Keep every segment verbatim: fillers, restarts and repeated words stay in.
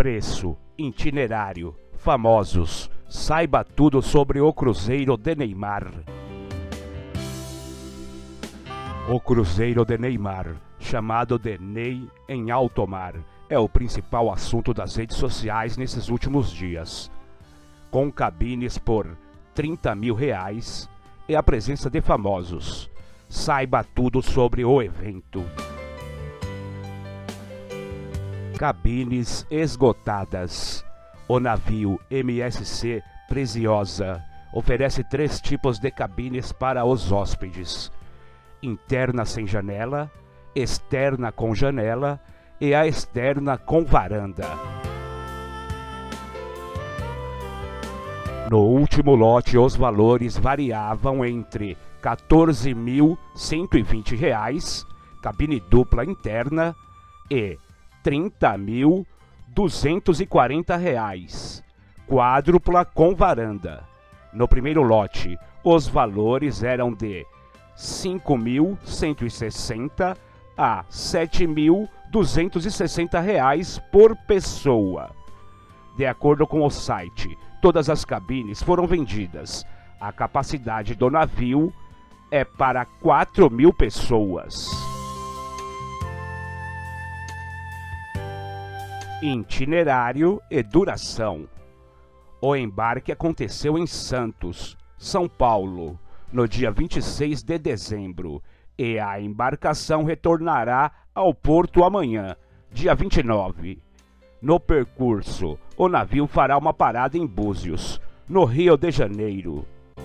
Preço, itinerário, famosos. Saiba tudo sobre o cruzeiro de Neymar. O cruzeiro de Neymar, chamado de Ney em alto mar, é o principal assunto das redes sociais nesses últimos dias. Com cabines por trinta mil reais e a presença de famosos. Saiba tudo sobre o evento. Cabines esgotadas. O navio M S C Preciosa oferece três tipos de cabines para os hóspedes: interna sem janela, externa com janela e a externa com varanda. No último lote, os valores variavam entre quatorze mil cento e vinte reais, cabine dupla interna, e trinta mil duzentos e quarenta reais, quádrupla com varanda. No primeiro lote, os valores eram de cinco mil cento e sessenta a sete mil duzentos e sessenta reais por pessoa. De acordo com o site, todas as cabines foram vendidas. A capacidade do navio é para quatro mil pessoas. Itinerário e duração. O embarque aconteceu em Santos, São Paulo, no dia vinte e seis de dezembro, e a embarcação retornará ao porto amanhã, dia vinte e nove. No percurso, o navio fará uma parada em Búzios, no Rio de Janeiro.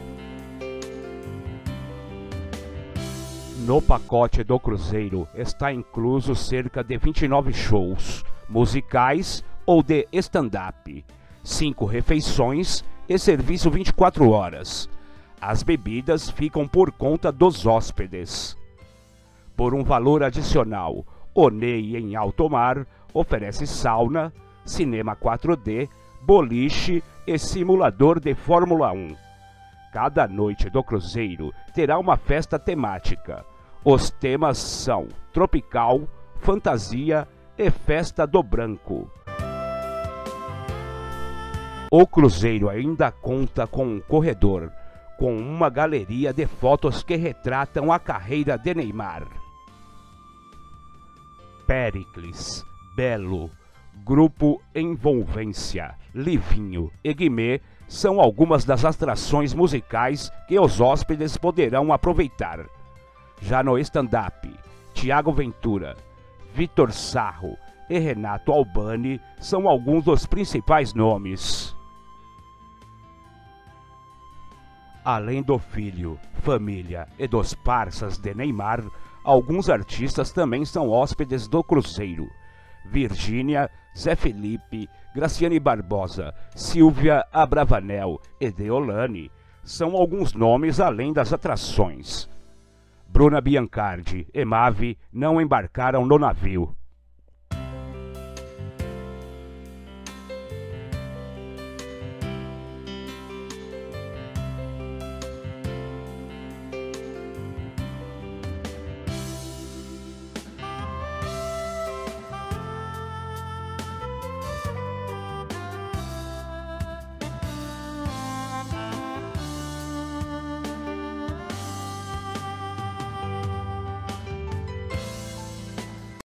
No pacote do cruzeiro está incluso cerca de vinte e nove shows, musicais ou de stand-up, cinco refeições e serviço vinte e quatro horas. As bebidas ficam por conta dos hóspedes. Por um valor adicional, o Ney em alto mar oferece sauna, cinema quatro D, boliche e simulador de Fórmula um. Cada noite do cruzeiro terá uma festa temática. Os temas são tropical, fantasia e festa do branco. O cruzeiro ainda conta com um corredor, com uma galeria de fotos que retratam a carreira de Neymar. Péricles, Belo, Grupo Envolvência, Livinho e Guimê são algumas das atrações musicais que os hóspedes poderão aproveitar. Já no stand-up, Thiago Ventura, Vitor Sarro e Renato Albani são alguns dos principais nomes. Além do filho, família e dos parças de Neymar, alguns artistas também são hóspedes do cruzeiro. Virgínia, Zé Felipe, Graciane Barbosa, Silvia Abravanel e Deolane são alguns nomes além das atrações. Bruna Biancardi e Mavi não embarcaram no navio.